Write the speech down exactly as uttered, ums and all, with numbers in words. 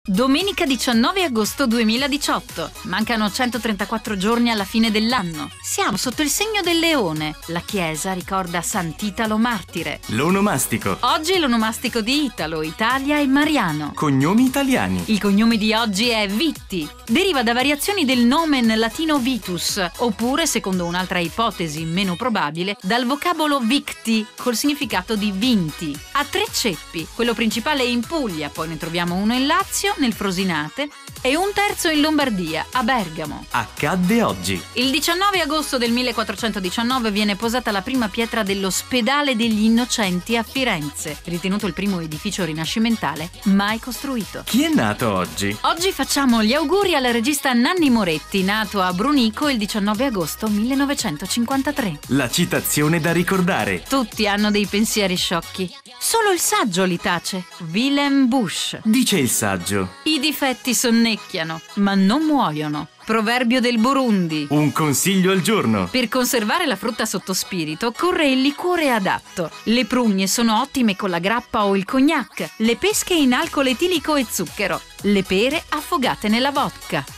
Domenica diciannove agosto duemiladiciotto. Mancano centotrentaquattro giorni alla fine dell'anno. Siamo sotto il segno del leone. La chiesa ricorda Sant'Italo martire. L'onomastico. Oggi è l'onomastico di Italo, Italia e Mariano. Cognomi italiani. Il cognome di oggi è Vitti. Deriva da variazioni del nomen latino Vitus, oppure, secondo un'altra ipotesi meno probabile, dal vocabolo victi, col significato di vinti. Ha tre ceppi. Quello principale è in Puglia, poi ne troviamo uno in Lazio, nel Frosinate, e un terzo in Lombardia, a Bergamo. Accadde oggi. Il diciannove agosto del millequattrocentodiciannove viene posata la prima pietra dell'Ospedale degli Innocenti a Firenze, ritenuto il primo edificio rinascimentale mai costruito. Chi è nato oggi? Oggi facciamo gli auguri al regista Nanni Moretti, nato a Brunico il diciannove agosto millenovecentocinquantatré. La citazione da ricordare. Tutti hanno dei pensieri sciocchi. Solo il saggio li tace. Willem Busch. Dice il saggio. I difetti sonnecchiano, ma non muoiono. Proverbio del Burundi. Un consiglio al giorno. Per conservare la frutta sotto spirito occorre il liquore adatto. Le prugne sono ottime con la grappa o il cognac, le pesche in alcol etilico e zucchero, le pere affogate nella vodka.